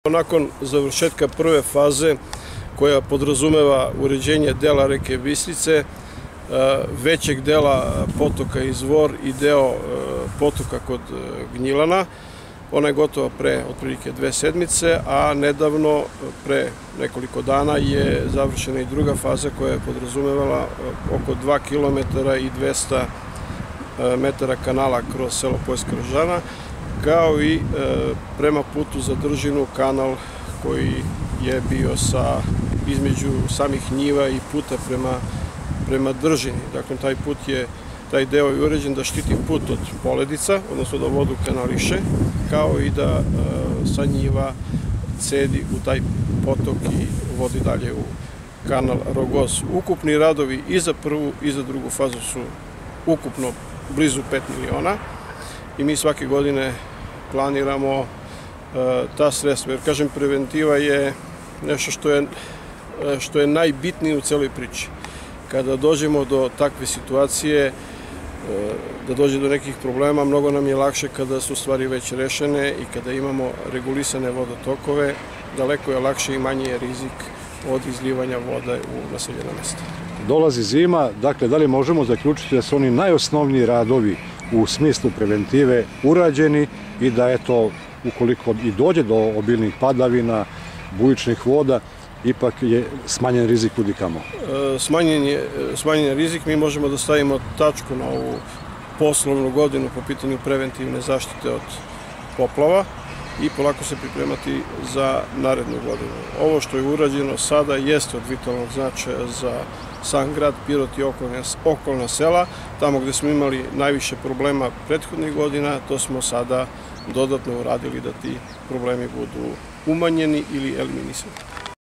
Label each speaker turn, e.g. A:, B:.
A: Nakon završetka prve faze, koja podrazumeva uređenje dela reke Vislice, većeg dela potoka Izvor i deo potoka kod Gnjilana, ona je gotova pre otprilike 2 sedmice, a nedavno, pre nekoliko dana, je završena i druga faza koja je podrazumevala oko 2 km i 200 metara kanala kroz selo Poljska Rožana, kao i prema putu za Držinu kanal koji je bio između samih njiva i puta prema Držini. Dakle, taj deo je uređen da štiti put od poledica, odnosno da vodu kanališe, kao i da sa njiva cedi u taj potok i vodi dalje u kanal Rogoz. Ukupni radovi i za prvu i za drugu fazu su ukupno blizu 5 miliona i mi svake godine planiramo ta sredstva, jer kažem, preventiva je nešto što je najbitnije u celoj priči. Kada dođemo do takve situacije, da dođe do nekih problema, mnogo nam je lakše kada su stvari već rešene i kada imamo regulisane vodotokove, daleko je lakše i manji je rizik od izlivanja vode u naseljena mesta.
B: Dolazi zima, dakle, da li možemo zaključiti da su oni najosnovniji radovi u smislu preventive urađeni i da, eto, ukoliko i dođe do obilnih padavina, bujičnih voda, ipak je smanjen rizik kudikamo?
A: Smanjen je rizik, mi možemo da stavimo tačku na ovu poslovnu godinu po pitanju preventivne zaštite od poplava i polako se pripremati za narednu godinu. Ovo što je urađeno sada jeste od vitalnog značaja za sam grad Pirot i okolna sela. Tamo gde smo imali najviše problema prethodnih godina, to smo sada dodatno uradili da ti problemi budu umanjeni ili eliminisani.